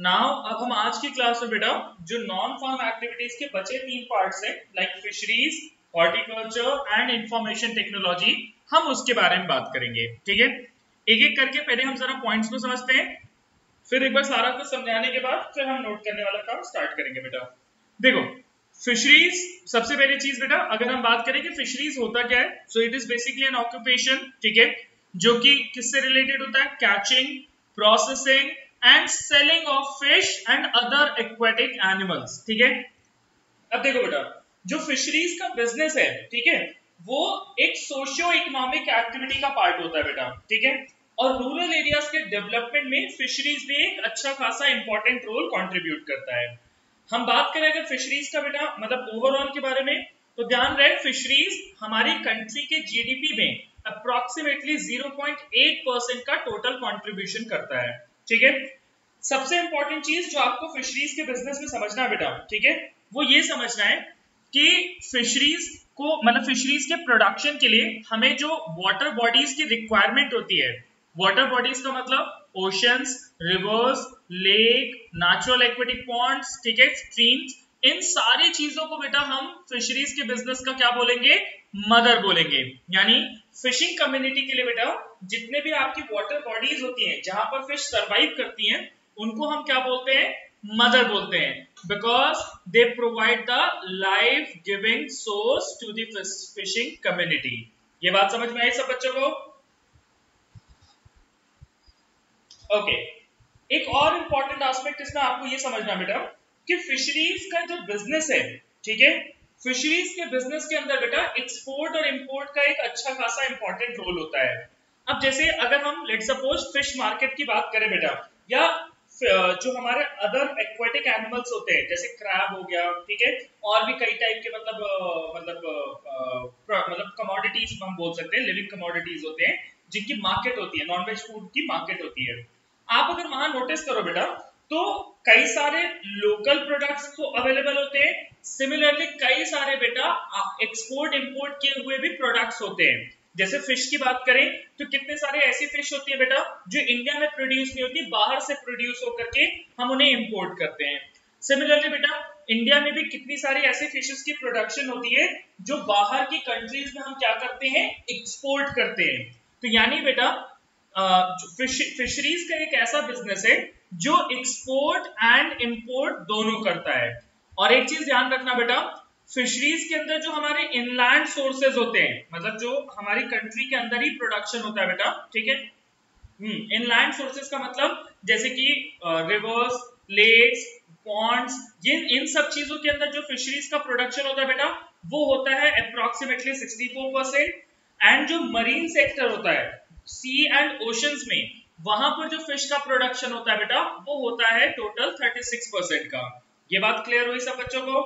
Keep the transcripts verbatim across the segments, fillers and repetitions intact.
Now अब हम आज की क्लास में बेटा जो नॉन फार्म एक्टिविटीज के बचे तीन पार्ट्स हैं like fisheries, horticulture and information technology, हम उसके बारे में बात करेंगे। ठीक है, एक एक करके पहले हम जरा पॉइंट्स को समझते हैं, फिर एक बार सारा कुछ समझाने के बाद फिर हम नोट करने वाला काम स्टार्ट करेंगे। बेटा देखो, फिशरीज सबसे पहली चीज बेटा, अगर हम बात करें कि फिशरीज होता क्या है, so it is basically an occupation, ठीक है, जो कि किससे रिलेटेड होता है, catching, processing and selling of fish and other aquatic animals. ठीक है, अब देखो बेटा, जो फिशरीज का बिजनेस है, ठीक है, वो एक सोशियो इकोनॉमिक एक्टिविटी का पार्ट होता है बेटा। ठीक है, और रूरल एरियाज के डेवलपमेंट में फिशरीज भी एक अच्छा खासा इंपॉर्टेंट रोल कंट्रीब्यूट करता है। हम बात करें अगर फिशरीज का बेटा मतलब ओवरऑल के बारे में, तो ध्यान रहे फिशरीज हमारी कंट्री के जीडीपी में approximately zero point eight percent का टोटल कंट्रीब्यूशन करता है। ठीक है, सबसे इंपॉर्टेंट चीज जो आपको फिशरीज के बिजनेस में समझना है बेटा, ठीक है, वो ये समझना है कि फिशरीज को मतलब फिशरीज के प्रोडक्शन के लिए हमें जो वाटर बॉडीज की रिक्वायरमेंट होती है, वाटर बॉडीज का मतलब oceans, rivers, lake, natural aquatic ponds, ठीक है, स्ट्रीम्स, इन सारी चीजों को बेटा हम फिशरीज के बिजनेस का क्या बोलेंगे, मदर बोलेंगे। यानी फिशिंग कम्युनिटी के लिए बेटा जितने भी आपकी वाटर बॉडीज होती हैं जहां पर फिश सरवाइव करती हैं, उनको हम क्या बोलते हैं, मदर बोलते हैं, because they provide the life giving source to the fishing community. ये बात समझ में आई सब बच्चों को? Okay okay. एक और इंपॉर्टेंट एस्पेक्ट इसमें आपको ये समझना बेटा कि फिशरीज का जो बिजनेस है, ठीक है, फिशरीज के बिजनेस के अंदर बेटा एक्सपोर्ट और इंपोर्ट का एक अच्छा खासा इंपॉर्टेंट रोल होता है। अब जैसे अगर हम लेट सपोज फिश मार्केट की बात करें बेटा, या जो हमारे अदर एक्वेटिक एनिमल्स होते हैं जैसे क्रैब हो गया, ठीक है, और भी कई टाइप के मतलब मतलब मतलब कमोडिटीज हम बोल सकते हैं, लिविंग कमोडिटीज होते हैं जिनकी मार्केट होती है, नॉनवेज फूड की मार्केट होती है। आप अगर वहां नोटिस करो बेटा तो कई सारे लोकल प्रोडक्ट्स तो अवेलेबल होते हैं, सिमिलरली कई सारे बेटा एक्सपोर्ट इंपोर्ट किए हुए भी प्रोडक्ट्स होते हैं। जैसे फिश की बात करें तो कितने सारे ऐसी फिश होती है बेटा जो इंडिया में प्रोड्यूस नहीं होती, बाहर से प्रोड्यूस होकर के हम उन्हें इंपोर्ट करते हैं। सिमिलरली बेटा इंडिया में भी कितनी सारी ऐसी फिशेस की प्रोडक्शन होती है जो बाहर की कंट्रीज में हम क्या करते हैं, एक्सपोर्ट करते हैं। तो यानी बेटा फिश, फिशरीज का एक ऐसा बिजनेस है जो एक्सपोर्ट एंड इंपोर्ट दोनों करता है। और एक चीज ध्यान रखना बेटा, फिशरीज के अंदर जो हमारे इनलैंड सोर्सेज होते हैं, मतलब जो हमारी कंट्री के अंदर ही प्रोडक्शन होता है बेटा, ठीक है, इनलैंड सोर्सेज का मतलब जैसे कि रिवर्स, लेक्स, पॉन्ड्स, जिन इन सब चीजों के अंदर जो फिशरीज का प्रोडक्शन होता है बेटा वो होता है approximately sixty four percent. And जो मरीन सेक्टर होता है सी एंड ओशंस में, वहां पर जो फिश का प्रोडक्शन होता है बेटा वो होता है टोटल थर्टी सिक्स परसेंट का। ये बात क्लियर हुई सब बच्चों को?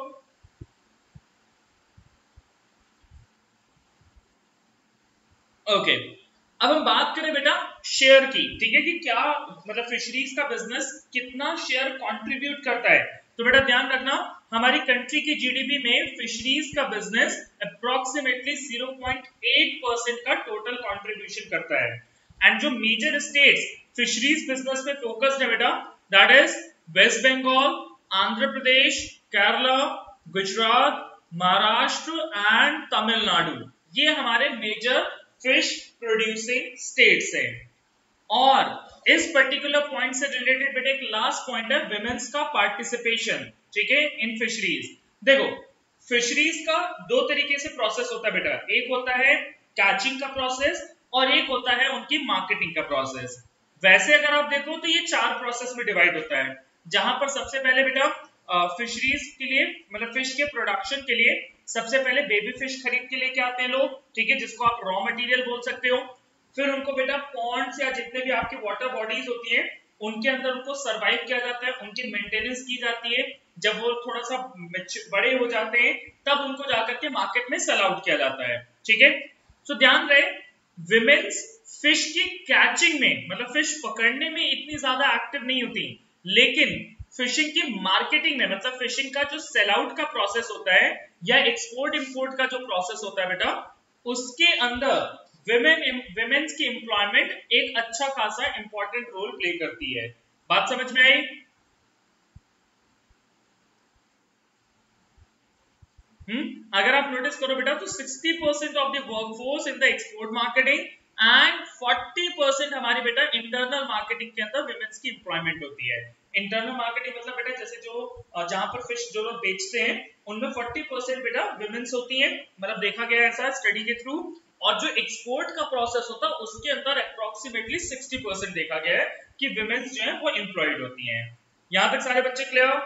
Okay okay. अब हम बात करें बेटा शेयर की, ठीक है, कि क्या मतलब फिशरीज का बिजनेस कितना शेयर कंट्रीब्यूट करता है। तो बेटा ध्यान रखना हमारी कंट्री की जीडीपी में फिशरीज का business approximately zero point eight percent का टोटल कंट्रीब्यूशन करता है। एंड जो मेजर स्टेट्स फिशरीज बिजनेस में फोकस्ड है बेटा, that is West Bengal, Andhra Pradesh, Kerala, Gujarat, Maharashtra and Tamil Nadu. ये हमारे मेजर फिश प्रोड्यूसिंग स्टेट्स हैं। और इस पर्टिकुलर पॉइंट से रिलेटेड बेटा एक लास्ट पॉइंट है विमेंस का पार्टिसिपेशन, ठीक है, इन फिशरीज। देखो फिशरीज का दो तरीके से प्रोसेस होता है बेटा, एक होता है कैचिंग का प्रोसेस और एक होता है उनकी मार्केटिंग का प्रोसेस। वैसे अगर आप देखो तो ये चार प्रोसेस में डिवाइड होता है, जहां पर सबसे पहले बेटा फिशरीज के लिए मतलब फिश के प्रोडक्शन के लिए सबसे पहले बेबी फिश खरीद के लेके आते हैं लोग, ठीक है, जिसको आप रॉ मटेरियल बोल सकते हो। फिर उनको बेटा पॉन्ड्स या जितने भी आपकी वाटर बॉडीज होती हैं उनके अंदर उनको सरवाइव किया जाता है, उनकी मेंटेनेंस की जाती है। जब वो थोड़ा सा बड़े हो जाते हैं तब उनको जाकर के मार्केट में सेल आउट किया जाता है, ठीक है। सो ध्यान रहे विमेन्स फिश की कैचिंग में मतलब फिश पकड़ने में इतनी ज्यादा एक्टिव नहीं होती, लेकिन फिशिंग की मार्केटिंग में मतलब फिशिंग का जो सेल आउट का प्रोसेस होता है या एक्सपोर्ट इंपोर्ट का जो प्रोसेस होता है बेटा, उसके अंदर विमेन विमेन्स की एम्प्लॉयमेंट एक अच्छा खासा इंपॉर्टेंट रोल प्ले करती है। बात समझ में आई? अगर आप नोटिस करो बेटा तो sixty percent of the workforce in the export marketing and forty percent हमारी बेटा इंटरनल मार्केटिंग के अंदर विमेंस की एम्प्लॉयमेंट होती है। इंटरनल मार्केटिंग मतलब बेटा जैसे जो जहां पर फिश जो लोग बेचते हैं उनमें फोर्टी परसेंट बेटा विमेंस होती है, मतलब देखा गया है ऐसा स्टडी के थ्रू। और जो एक्सपोर्ट का प्रोसेस होता है उसके अंदर अप्रोक्सीमेटली सिक्सटी परसेंट देखा गया है कि विमेंस जो है वो एम्प्लॉयड होती हैं। यहां तक सारे बच्चे क्लियर?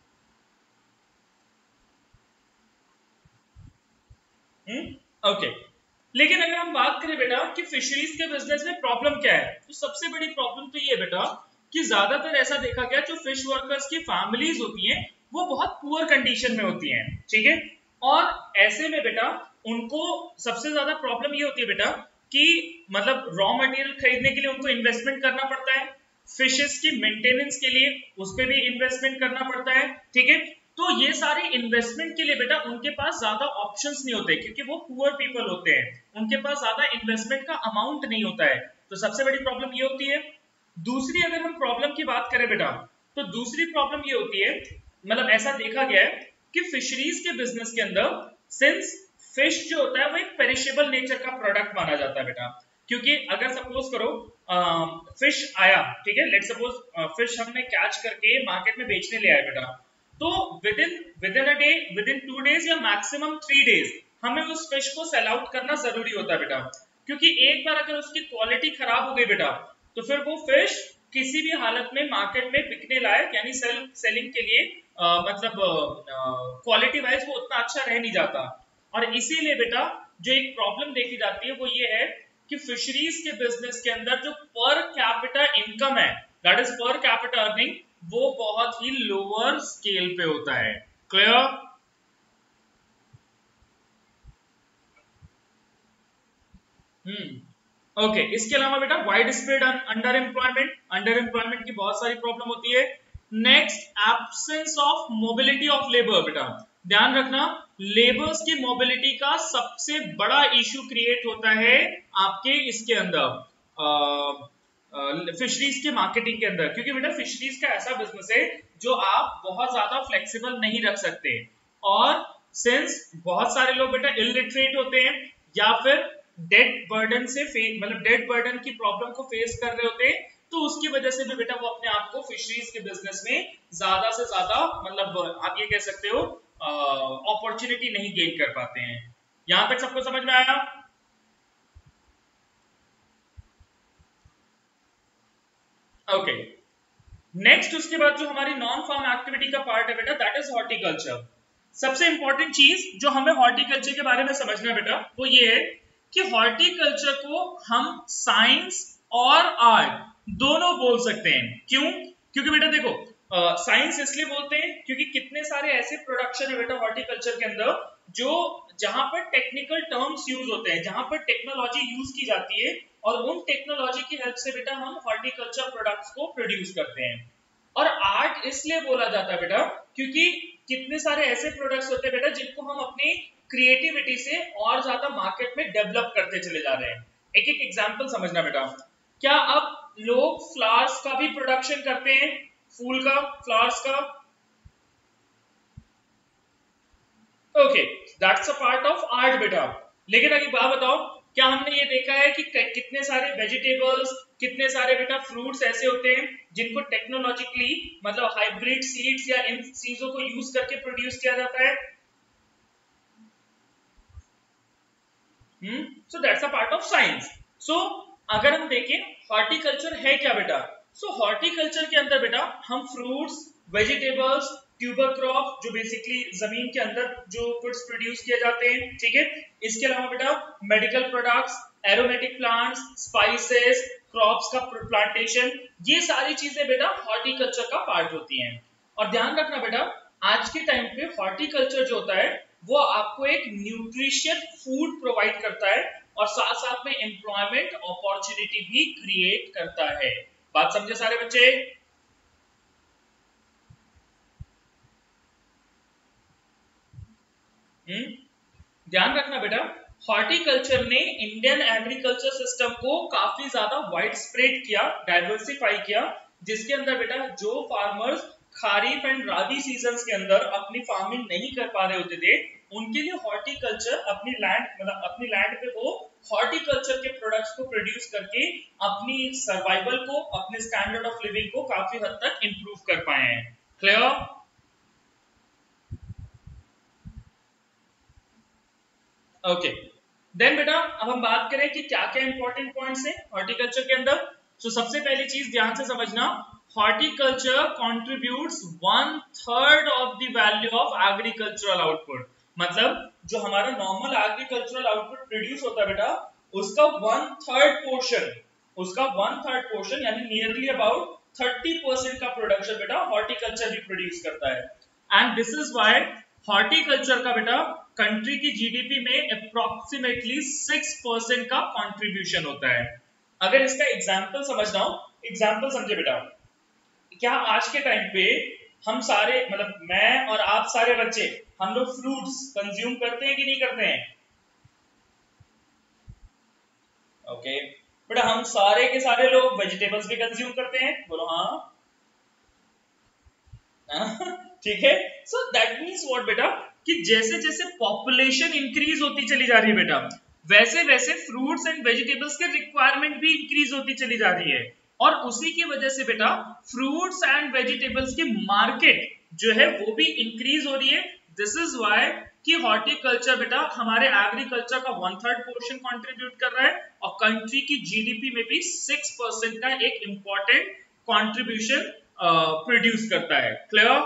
Hmm okay. लेकिन अगर हम बात करें बेटा कि फिशरीज के बिजनेस में प्रॉब्लम क्या है, तो सबसे बड़ी प्रॉब्लम तो ये है बेटा कि ज्यादातर ऐसा देखा गया जो फिश वर्कर्स की फैमिलीज होती हैं वो बहुत पुअर कंडीशन में होती हैं, ठीक है। और ऐसे में बेटा उनको सबसे ज्यादा प्रॉब्लम ये होती है बेटा कि मतलब रॉ मटेरियल खरीदने के लिए उनको इन्वेस्टमेंट करना पड़ता है, फिशेस की मेंटेनेंस के लिए उस पर भी इन्वेस्टमेंट करना पड़ता है, ठीक है। तो ये सारे इन्वेस्टमेंट के लिए बेटा उनके पास ज्यादा ऑप्शंस नहीं होते क्योंकि वो पुअर पीपल होते हैं, उनके पास ज्यादा इन्वेस्टमेंट का अमाउंट नहीं होता है। तो सबसे बड़ी प्रॉब्लम ये होती है। दूसरी अगर हम प्रॉब्लम की बात करें बेटा तो दूसरी प्रॉब्लम ये होती है, मतलब ऐसा देखा गया है कि फिशरीज के बिजनेस के अंदर सिंस फिश जो होता है वो एक पेरिशेबल नेचर का प्रोडक्ट माना जाता है बेटा, क्योंकि अगर सपोज करो फिश आया, ठीक है, लेट सपोज फिश हमने कैच करके मार्केट में बेचने ले आए बेटा, तो within within a day, within two days या मैक्सिमम थ्री डेज हमें उस फिश को सेल आउट करना जरूरी होता है बेटा, क्योंकि एक बार अगर उसकी क्वालिटी खराब हो गई बेटा तो फिर वो फिश किसी भी हालत में मार्केट में बिकने लायक यानी सेल सेलिंग के लिए आ, मतलब क्वालिटी वाइज वो उतना अच्छा रह नहीं जाता। और इसीलिए बेटा जो एक प्रॉब्लम देखी जाती है वो ये है कि फिशरीज के बिजनेस के अंदर जो पर कैपिटा इनकम है, that is per capita earning, वो बहुत ही लोअर स्केल पे होता है। क्लियर? Hmm okay. इसके अलावा बेटा wide spread under employment, under employment की बहुत सारी प्रॉब्लम होती है। Next, absence of mobility of labour. बेटा ध्यान रखना लेबर्स की मोबिलिटी का सबसे बड़ा इश्यू क्रिएट होता है आपके इसके अंदर फिशरीज के मार्केटिंग के अंदर, क्योंकि बेटा फिशरीज का ऐसा बिजनेस है जो आप बहुत ज्यादा फ्लेक्सिबल नहीं रख सकते। और सिंस बहुत सारे लोग बेटा इलिटरेट होते हैं या फिर डेट बर्डन से मतलब डेट बर्डन की प्रॉब्लम को फेस कर रहे होते हैं, तो उसकी वजह से भी बेटा वो अपने आप को फिशरीज के बिजनेस में ज्यादा से ज्यादा मतलब आप ये कह सकते हो अपॉर्चुनिटी नहीं गेन कर पाते हैं। यहां तक सबको समझ में आया? ओके। नेक्स्ट उसके बाद जो हमारी नॉन फार्म एक्टिविटी का पार्ट है बेटा दैट इज हॉर्टिकल्चर। सबसे इंपॉर्टेंट चीज जो हमें हॉर्टिकल्चर के बारे में समझना है बेटा वो ये है कि हॉर्टिकल्चर को हम साइंस और आर्ट दोनों बोल सकते हैं। क्यों? क्योंकि बेटा देखो साइंस uh, इसलिए बोलते हैं क्योंकि कितने सारे ऐसे प्रोडक्शन है बेटा हॉर्टिकल्चर के अंदर जो जहां पर टेक्निकल टर्म्स यूज होते हैं, जहां पर टेक्नोलॉजी यूज की जाती है और उन टेक्नोलॉजी की हेल्प से बेटा हम हॉर्टिकल्चर प्रोडक्ट्स को प्रोड्यूस करते हैं। और आर्ट इसलिए बोला जाता है बेटा क्योंकि कितने सारे ऐसे प्रोडक्ट्स होते हैं बेटा जिनको हम अपनी क्रिएटिविटी से और ज्यादा मार्केट में डेवलप करते चले जा रहे हैं। एक एक एग्जांपल समझना बेटा। क्या अब लोग फ्लावर्स का भी प्रोडक्शन करते हैं, फूल का, फ्लावर्स का? Okay, that's a part of art बेटा। लेकिन अभी बात बताओ, क्या हमने ये देखा है कि कितने सारे वेजिटेबल्स, कितने सारे बेटा फ्रूट्स ऐसे होते हैं जिनको टेक्नोलॉजिकली मतलब हाइब्रिड सीड्स या इन चीजों को यूज करके प्रोड्यूस किया जाता है? So that's a part of science. So अगर हम देखें हॉर्टिकल्चर है क्या बेटा, सो so, हॉर्टिकल्चर के अंदर बेटा हम फ्रूट्स, वेजिटेबल्स, ट्यूबर क्रॉप जो बेसिकली जमीन के अंदर जो फूड्स प्रोड्यूस किए जाते हैं, ठीक है। इसके अलावा बेटा medical products, aromatic plants, spices, crops का प्लांटेशन, ये सारी चीजें बेटा हॉर्टिकल्चर का पार्ट होती हैं। और ध्यान रखना बेटा आज के टाइम पे हॉर्टिकल्चर जो होता है वो आपको एक न्यूट्रिशियस फूड प्रोवाइड करता है और साथ साथ में एम्प्लॉयमेंट अपॉर्चुनिटी भी क्रिएट करता है। बात समझे सारे बच्चे? हम्म ध्यान रखना बेटा हॉर्टिकल्चर ने इंडियन एग्रीकल्चर सिस्टम को काफी ज्यादा वाइड स्प्रेड किया, डाइवर्सिफाई किया, जिसके अंदर बेटा जो farmers kharif and rabi seasons के अंदर अपनी फार्मिंग नहीं कर पा रहे होते थे, उनके लिए हॉर्टिकल्चर अपनी लैंड मतलब अपनी लैंड पे वो हॉर्टिकल्चर के प्रोडक्ट्स को प्रोड्यूस करके अपनी सर्वाइवल को, अपने स्टैंडर्ड ऑफ लिविंग को काफी हद तक इंप्रूव कर पाए हैं। क्लियर? ओके, देन बेटा अब हम बात करें कि क्या क्या इंपॉर्टेंट पॉइंट्स हैं हॉर्टिकल्चर के अंदर। तो so, सबसे पहली चीज ध्यान से समझना, horticulture contributes one third of the value of agricultural output. मतलब जो हमारा नॉर्मल एग्रीकल्चरल आउटपुट प्रोड्यूस होता है बेटा, उसका वन थर्ड पोर्शन उसका वन थर्ड पोर्शन यानी नियरली अबाउट थर्टी परसेंट का प्रोडक्शन बेटा हॉर्टिकल्चर भी प्रोड्यूस करता है। And this is why horticulture का बेटा कंट्री की जीडीपी में अप्रोक्सीमेटली सिक्स परसेंट का कंट्रीब्यूशन होता है। अगर इसका एग्जांपल समझना हो, एग्जांपल समझे बेटा, क्या आज के टाइम पे हम सारे मतलब मैं और आप सारे बच्चे हम लोग फ्रूट्स कंज्यूम करते हैं कि नहीं करते हैं? Okay okay. बेटा हम सारे के सारे लोग वेजिटेबल्स भी कंज्यूम करते हैं, बोलो हाँ। ठीक है, सो दैट मींस व्हाट बेटा कि जैसे जैसे पॉपुलेशन इंक्रीज होती चली जा रही है बेटा, वैसे वैसे फ्रूट्स एंड वेजिटेबल्स के रिक्वायरमेंट भी इंक्रीज होती चली जा रही है, और उसी की वजह से बेटा फ्रूट्स एंड वेजिटेबल्स की मार्केट जो है वो भी इंक्रीज हो रही है। दिस इज व्हाई कि हॉर्टिकल्चर बेटा हमारे एग्रीकल्चर का वन थर्ड पोर्शन कंट्रीब्यूट कर रहा है और कंट्री की जीडीपी में भी सिक्स परसेंट का एक इंपॉर्टेंट कंट्रीब्यूशन प्रोड्यूस करता है। क्लियर?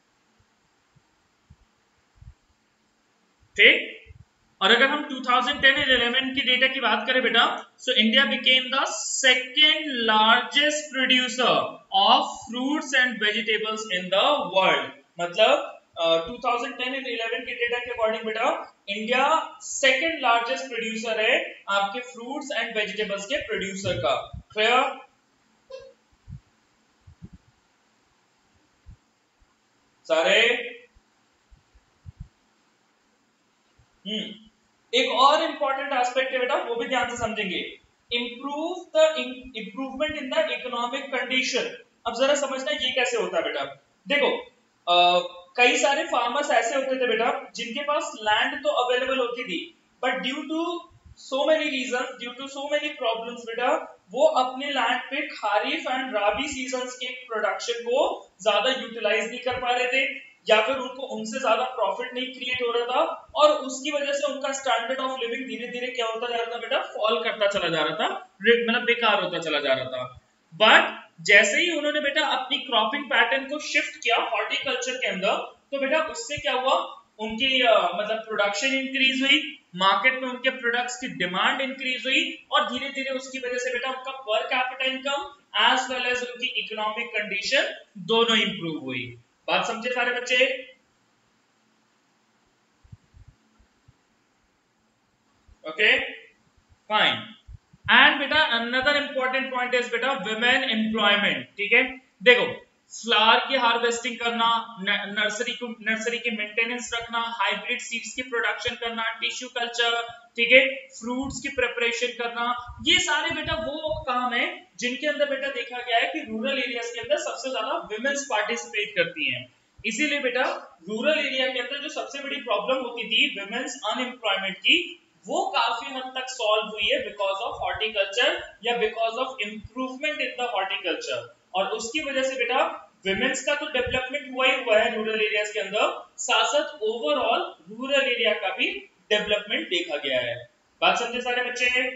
ठीक। और अगर हम टू थाउजेंड टेन और इलेवन की डेटा की बात करें बेटा, so India became the second largest producer of fruits and vegetables in the world. मतलब टू थाउजेंड टेन और इलेवन के डेटा के अकॉर्डिंग बेटा इंडिया सेकेंड लार्जेस्ट प्रोड्यूसर है आपके फ्रूट्स एंड वेजिटेबल्स के प्रोड्यूसर का। क्लियर? सारे हम्म एक और इंपॉर्टेंट एस्पेक्ट है बेटा, वो भी ध्यान से समझेंगे, improve the improvement in the economic condition. अब जरा समझना ये कैसे होता है बेटा। देखो आ, कई सारे फार्मर्स ऐसे होते थे बेटा जिनके पास लैंड तो अवेलेबल होती थी, but due to so many reasons, due to so many problems बेटा वो अपने लैंड पे खारिफ एंड राबी सीजन्स के प्रोडक्शन को ज्यादा यूटिलाइज नहीं कर पा रहे थे, या फिर उनको उनसे ज्यादा प्रॉफिट नहीं क्रिएट हो रहा था, और उसकी वजह से उनका स्टैंडर्ड ऑफ लिविंग धीरे धीरे क्या होता जा रहा था बेटा, फॉल करता चला जा रहा था, मतलब बेकार होता चला जा रहा था। बट जैसे ही उन्होंने बेटा अपनी क्रॉपिंग पैटर्न को शिफ्ट किया हॉर्टिकल्चर के अंदर, तो बेटा उससे क्या हुआ, उनकी मतलब प्रोडक्शन इंक्रीज हुई, मार्केट में उनके प्रोडक्ट्स की डिमांड इंक्रीज हुई, और धीरे धीरे उसकी वजह से बेटा उनका per capita income as well as उनकी इकोनॉमिक कंडीशन दोनों इंप्रूव हुई। बात समझे सारे बच्चे? Okay fine. एंड बेटा अनदर इंपॉर्टेंट पॉइंट इज बेटा विमेन एम्प्लॉयमेंट। ठीक है, देखो फ्लावर की हार्वेस्टिंग करना, नर्सरी को नर्सरी के मेंटेनेंस रखना, हाइब्रिड सीड्स की प्रोडक्शन करना, टिश्यू कल्चर, ठीक है, फ्रूट्स की प्रिपरेशन करना, ये सारे बेटा वो काम है जिनके अंदर बेटा देखा गया है कि रूरल एरियाज के अंदर सबसे ज्यादा विमेन्स पार्टिसिपेट करती हैं। इसीलिए बेटा रूरल एरिया के अंदर जो सबसे बड़ी प्रॉब्लम होती थी विमेन्स अनएम्प्लॉयमेंट की, वो काफी हद तक सॉल्व हुई है बिकॉज ऑफ हॉर्टिकल्चर या because of improvement in the horticulture. और उसकी वजह से बेटा विमेन्स का तो डेवलपमेंट हुआ ही हुआ है रूरल एरियाज के अंदर, साथ साथ ओवरऑल रूरल एरिया का भी डेवलपमेंट देखा गया है। बात समझे सारे बच्चे?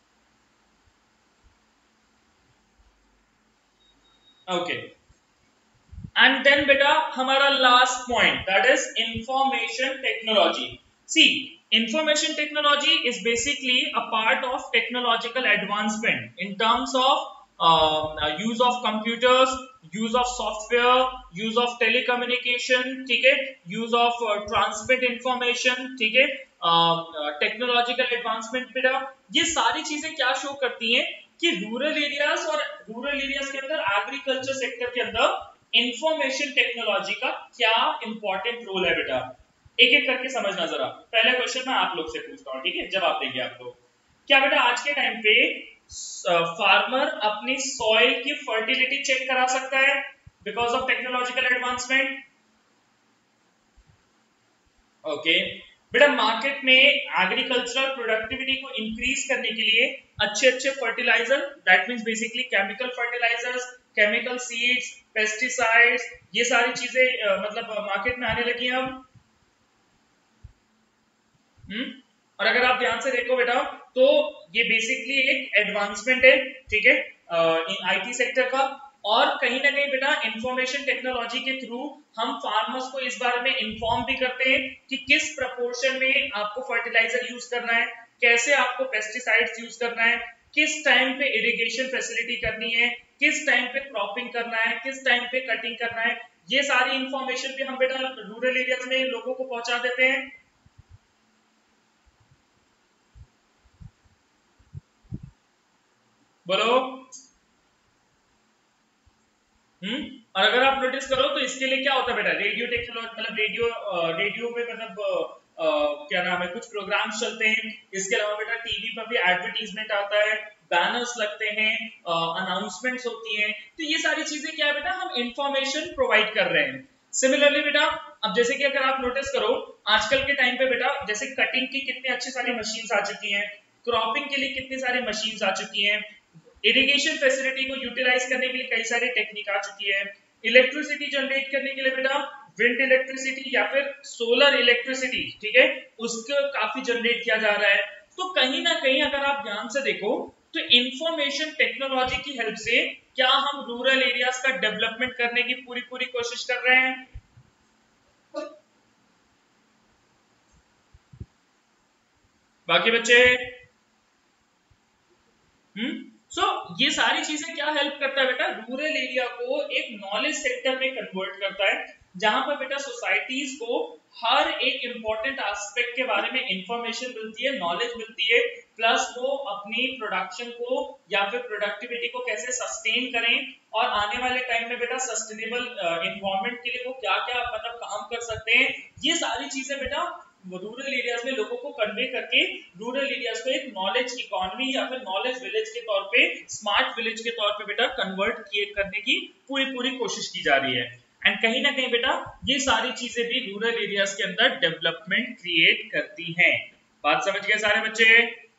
ओके, एंड देन बेटा हमारा last point that is information technology. See information technology is basically a part of technological advancement in terms of uh, use of computers, use of software, use of telecommunication, ठीक है, use of uh, transmit information, ठीक है, technological advancement बेटा ये सारी चीजें क्या show करती हैं कि रूरल एरियाज और रूरल एरियाज के अंदर एग्रीकल्चर सेक्टर के अंदर इंफॉर्मेशन टेक्नोलॉजी का क्या इंपॉर्टेंट रोल है बेटा। एक एक करके समझना जरा। पहला क्वेश्चन मैं आप लोग से पूछता हूँ, ठीक है, जवाब देंगे आप लोग। क्या बेटा आज के टाइम पे फार्मर अपनी सॉइल की फर्टिलिटी चेक करा सकता है? Because of technological advancement. Okay बेटा, मार्केट में एग्रीकल्चरल प्रोडक्टिविटी को इंक्रीज करने के लिए अच्छे अच्छे fertiliser, that means basically chemical fertilisers, chemical seeds, pesticides, ये सारी चीजें uh, मतलब मार्केट में आने लगी हैं अब। हम्म और अगर आप ध्यान से देखो बेटा तो ये बेसिकली एक एडवांसमेंट है, ठीक है, इन आईटी सेक्टर का। और कहीं ना कहीं बेटा इंफॉर्मेशन टेक्नोलॉजी के थ्रू हम फार्मर्स को इस बारे में इंफॉर्म भी करते हैं कि किस प्रपोर्शन में आपको फर्टिलाइजर यूज करना है, कैसे आपको पेस्टिसाइड्स यूज करना है, किस टाइम पे इरिगेशन फैसिलिटी करनी है, किस टाइम पे क्रॉपिंग करना है, किस टाइम पे कटिंग करना है। ये सारी इंफॉर्मेशन भी हम बेटा रूरल एरियाज में लोगों को पहुंचा देते हैं। बोलो। हम्म और अगर आप नोटिस करो तो इसके लिए क्या होता है बेटा, रेडियो टेक्नोलॉजी, मतलब रेडियो रेडियो पे मतलब आ, क्या नाम है, कुछ प्रोग्राम्स चलते हैं। इसके अलावा बेटा टीवी पर भी एडवर्टीजमेंट आता है, बैनर्स लगते हैं, अनाउंसमेंट्स होती हैं। तो ये सारी चीजें क्या है बेटा, हम इंफॉर्मेशन प्रोवाइड कर रहे हैं। सिमिलरली बेटा, अब जैसे कि अगर आप नोटिस करो आजकल के टाइम पे बेटा, जैसे कटिंग की कितनी अच्छी सारी मशीन्स आ चुकी हैं, क्रॉपिंग के लिए कितनी सारी मशीन्स आ चुकी हैं, इरिगेशन फैसिलिटी को यूटिलाइज करने के लिए कई सारी टेक्निक आ चुकी है, इलेक्ट्रिसिटी जनरेट करने के लिए बेटा विंड इलेक्ट्रिसिटी या फिर सोलर इलेक्ट्रिसिटी, ठीक है, उसको काफी जनरेट किया जा रहा है। तो कहीं ना कहीं अगर आप ध्यान से देखो तो इंफॉर्मेशन टेक्नोलॉजी की हेल्प से क्या हम रूरल एरियाज का डेवलपमेंट करने की पूरी पूरी कोशिश कर रहे हैं। बाकी बच्चे, हम्म सो so, ये सारी चीजें क्या हेल्प करता है बेटा, रूरल एरिया को एक नॉलेज सेक्टर में कन्वर्ट करता है, जहां पर बेटा सोसाइटीज को हर एक इंपॉर्टेंट एस्पेक्ट के बारे में इंफॉर्मेशन मिलती है, नॉलेज मिलती है, प्लस वो अपनी प्रोडक्शन को या फिर प्रोडक्टिविटी को कैसे सस्टेन करें, और आने वाले टाइम में बेटा सस्टेनेबल एनवायरनमेंट के लिए वो क्या क्या मतलब काम कर सकते हैं। ये सारी चीजें बेटा रूरल एरियाज में लोगों को कन्वे करके रूरल एरियाज को एक नॉलेज इकोनॉमी या फिर नॉलेज विलेज के तौर पे, स्मार्ट विलेज के तौर पे बेटा कन्वर्ट किए करने की पूरी पूरी कोशिश की जा रही है। एंड कहीं ना कहीं बेटा ये सारी चीजें भी रूरल एरियाज के अंदर डेवलपमेंट क्रिएट करती हैं। बात समझ गए सारे बच्चे?